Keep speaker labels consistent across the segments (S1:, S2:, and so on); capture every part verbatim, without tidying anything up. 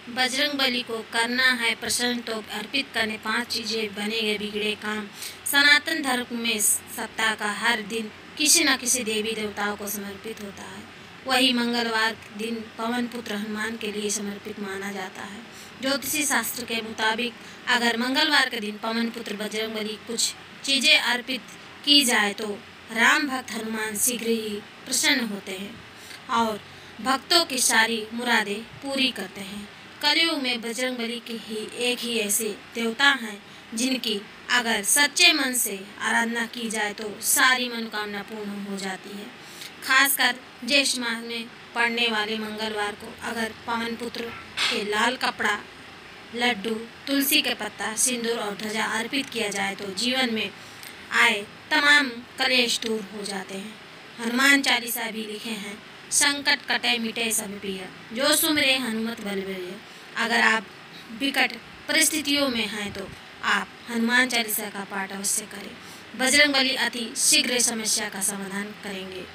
S1: बजरंगबली को करना है प्रसन्न तो अर्पित करने पांच चीजें बनेंगे बिगड़े काम। सनातन धर्म में सप्ताह का हर दिन किसी न किसी देवी देवताओं को समर्पित होता है। वही मंगलवार दिन पवन पुत्र हनुमान के लिए समर्पित माना जाता है। ज्योतिषी शास्त्र के मुताबिक अगर मंगलवार के दिन पवन पुत्र बजरंगबली कुछ चीजें अर्पित की जाए तो राम भक्त हनुमान शीघ्र ही प्रसन्न होते हैं और भक्तों की सारी मुरादें पूरी करते हैं। कलयुग में बजरंगबली के ही एक ही ऐसे देवता हैं जिनकी अगर सच्चे मन से आराधना की जाए तो सारी मनोकामना पूर्ण हो जाती है। खासकर ज्येष्ठ माह में पड़ने वाले मंगलवार को अगर पवन पुत्र के लाल कपड़ा, लड्डू, तुलसी के पत्ता, सिंदूर और ध्वजा अर्पित किया जाए तो जीवन में आए तमाम कलेश दूर हो जाते हैं। हनुमान चालीसा भी लिखे हैं, संकट कटे मिटे सब पीरा, जो सुमरे हनुमत बल बीर। अगर आप विकट परिस्थितियों में हैं तो आप हनुमान चालीसा का पाठ अवश्य करें। बजरंगबली अति शीघ्र समस्या का समाधान करेंगे।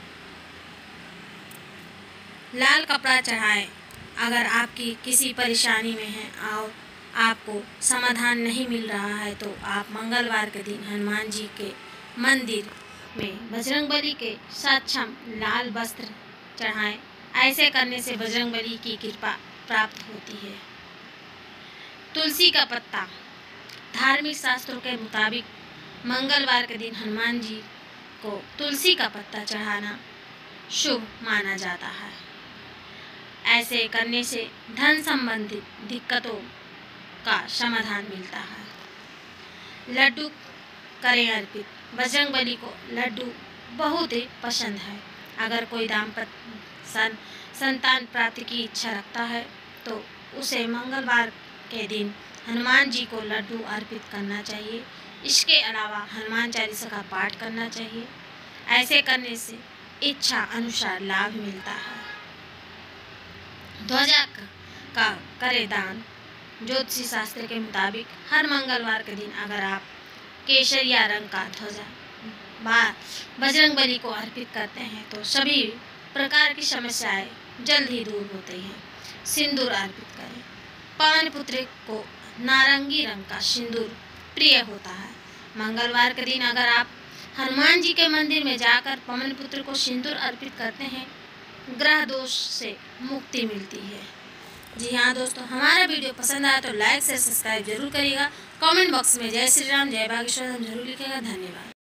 S1: लाल कपड़ा चढ़ाएं। अगर आपकी किसी परेशानी में हैं और आपको समाधान नहीं मिल रहा है तो आप मंगलवार के दिन हनुमान जी के मंदिर में बजरंगबली के सक्षम लाल वस्त्र चढ़ाएं। ऐसे करने से बजरंगबली की कृपा प्राप्त होती है। तुलसी का पत्ता। धार्मिक शास्त्रों के मुताबिक मंगलवार के दिन हनुमान जी को तुलसी का पत्ता चढ़ाना शुभ माना जाता है। ऐसे करने से धन संबंधित दिक्कतों का समाधान मिलता है। लड्डू करें अर्पित। बजरंगबली को लड्डू बहुत ही पसंद है। अगर कोई दाम्पत्य सन संतान प्राप्ति की इच्छा रखता है तो उसे मंगलवार के दिन हनुमान जी को लड्डू अर्पित करना चाहिए। इसके अलावा हनुमान चालीसा का पाठ करना चाहिए। ऐसे करने से इच्छा अनुसार लाभ मिलता है। ध्वजा का करे दान। ज्योतिषी शास्त्र के मुताबिक हर मंगलवार के दिन अगर आप केसरिया रंग का ध्वजा बजरंगबली को अर्पित करते हैं तो सभी प्रकार की समस्याएं जल्द ही दूर होती हैं। सिंदूर अर्पित करें। पवन पुत्र को नारंगी रंग का सिंदूर प्रिय होता है। मंगलवार के दिन अगर आप हनुमान जी के मंदिर में जाकर पवन पुत्र को सिंदूर अर्पित करते हैं, ग्रह दोष से मुक्ति मिलती है। जी हाँ दोस्तों, हमारा वीडियो पसंद आया तो लाइक से सब्सक्राइब जरूर करिएगा। कमेंट बॉक्स में जय श्री राम, जय बागेश्वर जरूर लिखिएगा। धन्यवाद।